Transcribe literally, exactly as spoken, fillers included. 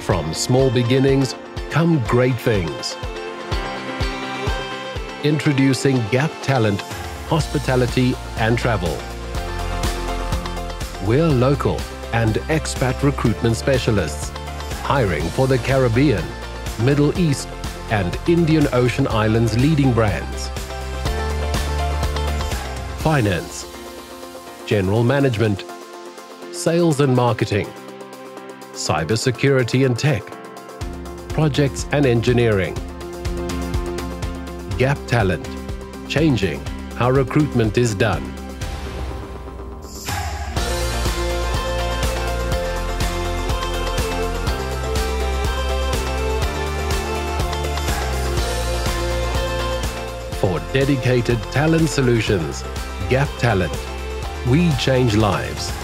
From small beginnings come great things. Introducing Gap Talent, Hospitality and Travel. We're local and expat recruitment specialists, hiring for the Caribbean, Middle East and Indian Ocean Islands leading brands. Finance, General Management, Sales and Marketing, Cybersecurity and Tech, Projects and Engineering. Gap Talent, changing how recruitment is done. For dedicated talent solutions, Gap Talent, we change lives.